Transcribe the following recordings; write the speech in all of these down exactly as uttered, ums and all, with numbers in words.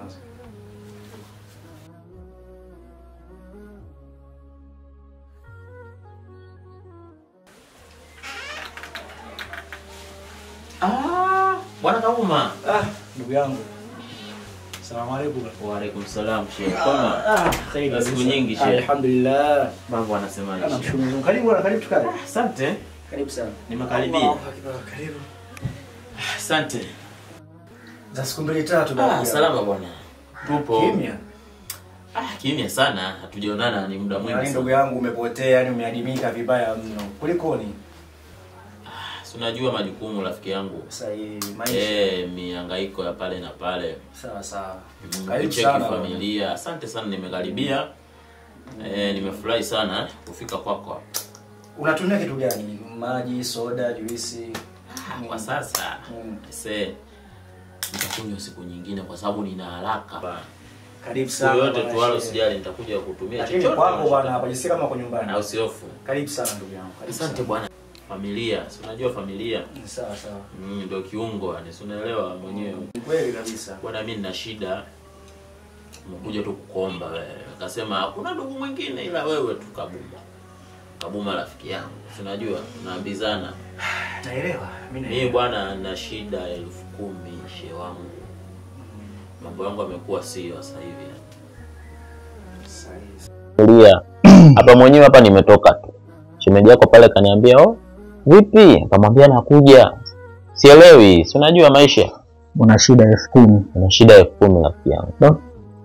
kwanza. Ah, bwana Kauma. Ah, ndugu yangu. Asalamu alaykum. Wa alaykum salam Sheikh. Kama Ah, khairi. siku nyingi Sheikh. Alhamdulillah. Mambo anasemaje Sheikh? Namshukuru. Karibu bwana, karibu tukae. Asante. Karibu sana. Nimekaribia. Karibu. Asante. Za siku mbili tatu bwana. Ah, salama bwana. Tupo. Kimya. Ah, kimya sana. Hatujaonana ni muda mwingi. Yaani ndugu yangu umepotea, yani umeadimika vibaya mno. Kulikoni? Si unajua majukumu rafiki yangu. Sahihi, maisha. Eh, mihangaiko ya pale na pale. Sawa sawa. Karibu sana familia. Asante sana nimekaribia. Eh, nimefurahi sana kufika kwako. Unatumia kitu gani? Maji, soda, juisi? Ah, kwa sasa. Mm. Sasa nitakunywa siku nyingine kwa sababu nina haraka. Karibu sana. Yote tu wala usijali nitakuja kutumia chochote. Lakini kwako bwana hapa jisikia kama uko nyumbani. Na usiofu. Karibu sana ndugu yangu. Asante bwana. Familia, si unajua familia? Sawa sawa. Mm, ndio kiungo, yani si unaelewa mwenyewe. Kweli kabisa. Bwana mimi nina shida. Nimekuja tu kukuomba wewe. Akasema hakuna ndugu mwingine ila wewe tu Kabuma. Kabuma rafiki yangu. Si unajua tunaambizana. Naelewa. Mimi Mimi bwana na shida elfu kumi shehe wangu. Mambo yangu yamekuwa sio sasa hivi. Sahihi. Hapa mwenyewe hapa nimetoka tu. Shemeji yako pale kaniambia, "Oh, vipi?" Akamwambia nakuja. Sielewi, si unajua maisha. Una shida elfu kumi. Una shida elfu kumi rafiki yangu. No?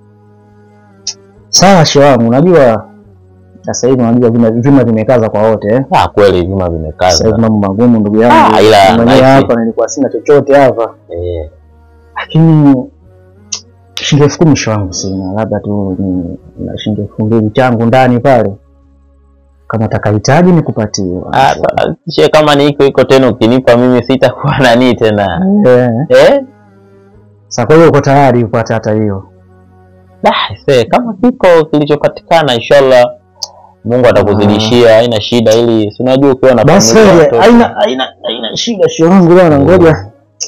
Sawa shewangu, unajua sasa hivi unajua vima vima vimekaza kwa wote eh. Ah, kweli vima vimekaza. Sasa hivi mambo magumu ndugu yangu. Ah, ila mwenyewe hapa nilikuwa sina chochote hapa. Eh. Lakini shilingi elfu kumi shewangu sina, labda tu ni na shilingi elfu mbili changu ndani pale. Kama utakahitaji nikupatie. Ah, she kama ni iko iko tena ukinipa mimi sitakuwa nani tena. Eh. Eh? Sasa kwa hiyo uko tayari upate hata hiyo. Dah, sasa kama kiko kilichopatikana inshallah Mungu atakuzidishia, haina shida ili si unajua ukiwa na familia. Basi haina haina haina shida shehe wangu bwana, ngoja.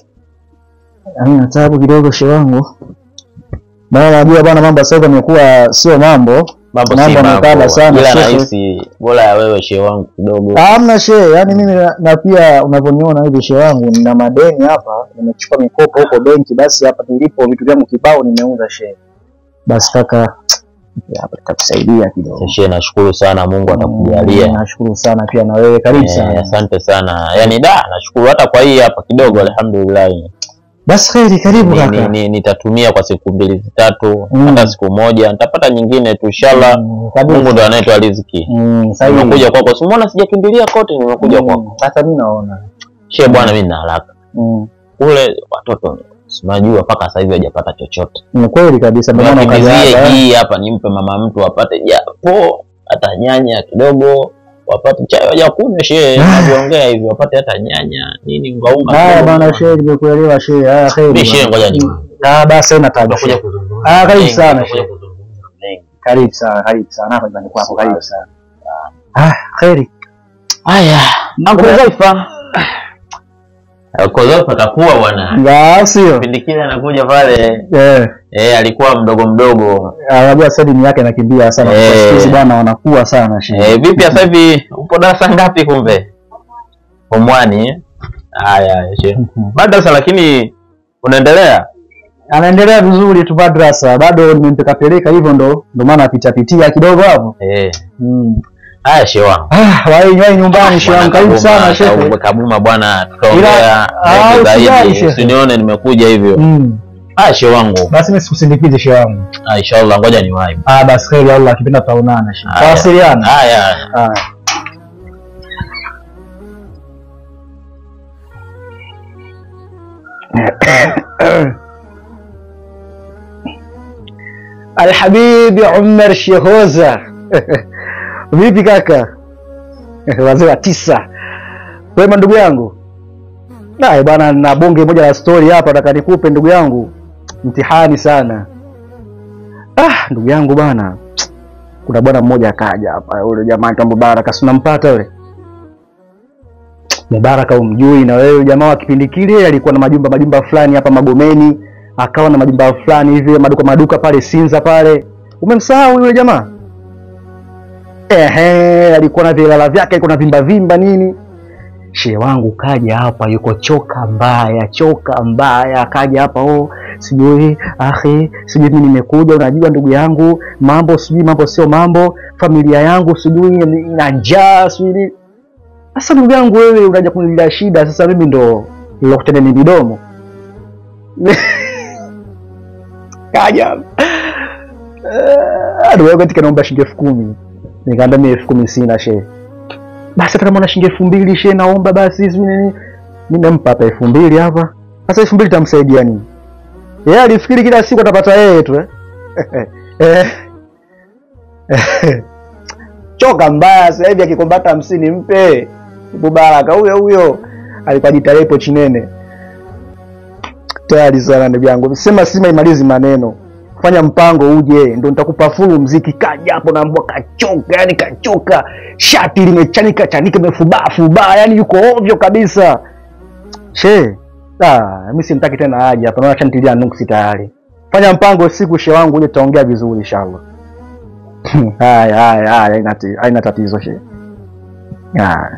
Haina taabu kidogo shehe wangu. Bwana najua bwana mambo sasa yamekuwa sio mambo. Mambo yamekala sana ila nahisi bora ya wewe shehe wangu kidogo. Hamna shehe, yani mimi na, na pia unavyoniona hivi shehe wangu nina madeni hapa, nimechukua mikopo huko benki, basi hapa nilipo vitu vyangu kibao nimeuza shehe. Basi kaka hapa tutakusaidia kidogo. Shehe nashukuru sana Mungu atakujalia. Mm, nashukuru sana pia na wewe karibu sana. Eh, asante sana. Yaani da nashukuru hata kwa hii hapa kidogo alhamdulillah. Basi khairi karibu kaka. Ni, ni, nitatumia kwa siku mbili tatu, mm. hata siku moja, nitapata nyingine tu inshallah. Mm, Mungu ndo anayetoa riziki. Mm, nimekuja kwako. Si umeona sijakimbilia kote nimekuja mm. kwako. Hata mimi naona. Shehe bwana mimi nina haraka. Mm. Kule watoto unajua paka sasa hivi hajapata chochote. Ni kweli kabisa maana kazi hii hapa nimpe mama mtu apate japo hata nyanya kidogo. Wapate chai waje kunywa shehe, naongea hivi wapate hata nyanya nini unga unga. Ah bwana shehe nimekuelewa shehe. Ah khairi. Mimi shehe ngoja ni. Ah basi sina tabu. Ah karibu sana shehe. Karibu sana, karibu sana hapa nyumbani kwako, karibu sana. Ah khairi. Haya, nakuzaifa. Kwa hiyo patakuwa bwana. Ya sio. Kipindi kile anakuja pale. Eh. Eh alikuwa mdogo mdogo. Anajua sasa dini yake inakimbia sana. Kwa siku bwana wanakuwa sana shehe. Eh vipi sasa hivi upo darasa ngapi kumbe? Omwani. Haya shehe. Madrasa lakini unaendelea? Anaendelea vizuri tu madrasa. Bado nimempeka peleka hivyo ndo ndo maana apita pitia kidogo hapo. Eh. Mm. Haya shehe wangu. Ah, wai wai nyumbani shehe wangu karibu sana shehe. Kabuma bwana tutaongea zaidi. Usinione nimekuja hivyo. Mm. Ah shehe wangu. Basi mimi sikusindikize shehe wangu. Ah inshallah ngoja niwahi. Ah basi kheri Allah akipenda tutaonana shehe. Tawasiliana. Haya. Ah. Alhabibi Umar Shehoza. Vipi kaka? Wazee wa tisa. Wewe ndugu yangu. Nae bwana na bonge moja la story hapa nataka nikupe ndugu yangu. Mtihani sana. Ah ndugu yangu bwana. Kuna bwana mmoja akaja hapa yule jamaa kama Mubaraka si unampata yule? Mubaraka umjui na wewe jamaa wa kipindi kile alikuwa na majumba majumba fulani hapa Magomeni. akawa na majumba fulani hivi, maduka maduka pale Sinza pale. Umemsahau yule jamaa? Ehe, alikuwa na vilala vyake, alikuwa na vimba vimba nini. Shehe wangu kaja hapa, yuko choka mbaya, choka mbaya, kaja hapa, oh sijui akhi, sijui mimi nimekuja, unajua ndugu yangu, mambo sijui mambo sio mambo, familia yangu sijui ina njaa sijui. Sasa ndugu yangu wewe unaja kunilia shida, sasa mimi ndo nilokutenda ni midomo. Kaja. Eh, ndio katika naomba shilingi elfu kumi. Nikaambia mimi elfu kumi sina shehe. Basi hata kama una shilingi elfu mbili shehe naomba basi hizi nini. Mimi nampa hapa elfu mbili hapa. Sasa elfu mbili tamsaidia nini? Yeye alifikiri kila siku atapata yeye tu eh. Choka mbaya sasa hivi akikombata hamsini mpe. Mubaraka huyo huyo alikuwa jitalepo chinene. Tayari sana ndugu yangu. Sema sima imalizi maneno. Fanya mpango uje ndio nitakupa full muziki. Kaja hapo na mbwa kachoka, yani kachoka. Shati limechanika chanika imefubaa fubaa, yani yuko ovyo kabisa. She, ah, mimi simtaki tena aje hapa. Naona chantilia nuksi tayari. Fanya mpango siku she wangu uje tutaongea vizuri inshallah. Haya haya haya haina haina tatizo she. Ah.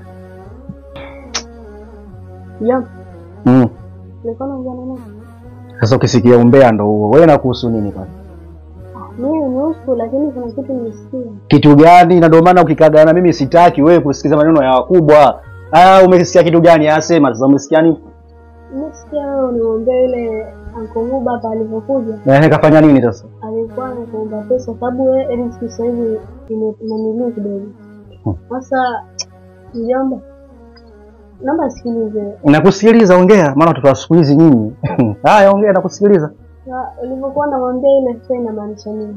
Ya. Mm. Nilikuwa nini? Sasa ukisikia umbea ndo huo. Wewe nakuhusu nini bwana? Mimi nihusu lakini kuna kitu nimesikia. Kitu gani? Na ndio maana ukikaga na mimi sitaki wewe kusikiza maneno ya wakubwa. Ah, umesikia kitu gani? Asema sasa umesikia nini? Nimesikia wewe unamwambia ile Uncle Muba hapa alipokuja. Eh, kafanya nini sasa? Alikuwa anakuomba pesa sababu wewe riziki sasa hivi imemiliwa kidogo. Sasa mjomba, naomba sikilize. Nakusikiliza, ongea maana watoto wa siku hizi nyinyi. Haya ongea nakusikiliza. Na ulivyokuwa unamwambia ile sasa inamaanisha nini?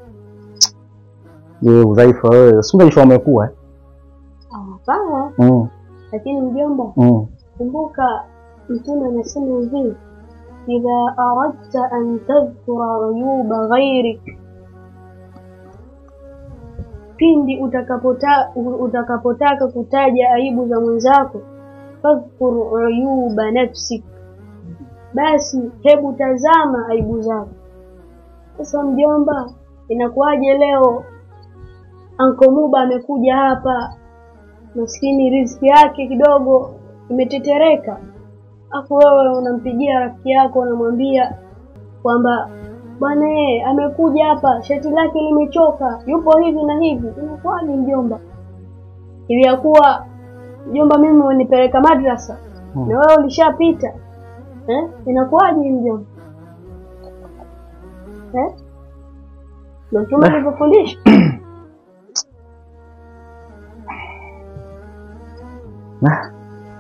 Je, udhaifu wewe? Si udhaifu umekuwa eh? Ah, sawa. Mm. Lakini mjomba, Mm. kumbuka Mtume anasema hivi, idha aradta an tadhkura uyuba ghairik, pindi utakapota utakapotaka kutaja aibu za mwenzako, fadhkur uyuba nafsik, basi hebu tazama aibu zako. Sasa mjomba, inakuwaje leo Uncle Muba amekuja hapa, maskini riziki yake kidogo imetetereka, afu wewe unampigia rafiki yako unamwambia kwamba bwana yeye amekuja hapa shati lake limechoka, yupo hivi na hivi. Inakuwaje mjomba? Ili ya kuwa mjomba mimi unanipeleka madrasa hmm. na wewe ulishapita eh? Inakuwaje mjomba? Eh? Ndio Mtume alivyofundisha. Na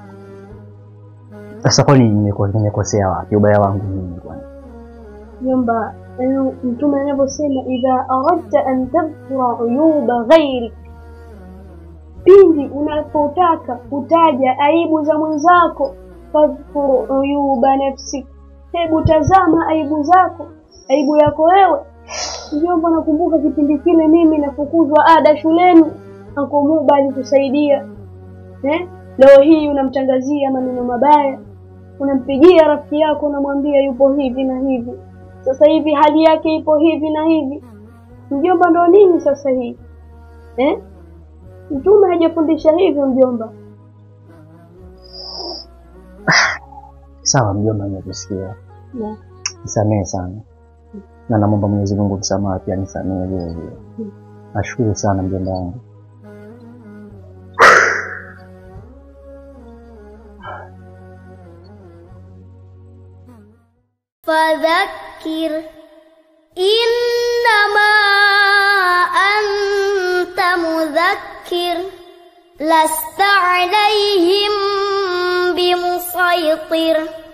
sasa kwani nimekosea wapi? Ubaya wangu mimi kwani? Mjomba, Mtume anavyosema idha aradta an tadhkura uyuba ghairik, pindi unapotaka kutaja aibu za mwenzako, fadhkur uyuba nafsik, hebu tazama aibu zako, aibu yako wewe. Mjomba, nakumbuka kipindi kile mimi nafukuzwa ada shuleni, Uncle Muba alitusaidia. Eh? Leo hii unamtangazia maneno mabaya, unampigia rafiki yako unamwambia yupo hivi na hivi. Sasa hivi hali yake ipo hivi na hivi. Mjomba, ndo nini sasa hii? Eh? Mtume hajafundisha hivyo mjomba. Sawa mjomba, nimekusikia. Yeah. Nisamehe sana. Hmm. Na naomba Mwenyezi Mungu msamaha pia nisamehe vile vile. Hmm. Nashukuru sana mjomba wangu. Fadhakkir innama anta mudhakkir lasta alayhim bimusaytir.